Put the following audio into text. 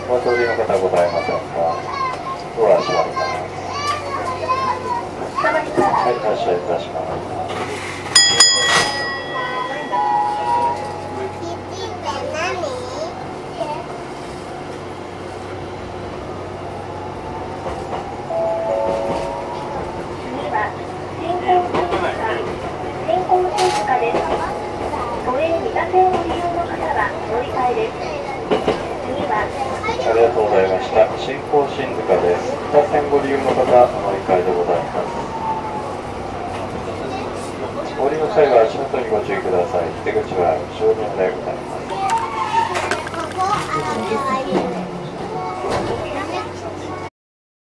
お通りの方ございませんか。ドア閉まります。はい、発車いたします。ありがとうございました。新興新塚です。北線ご利用の方、お乗り換えでございます。お降りの際は足元にご注意ください。出口は後ろにお願いございます。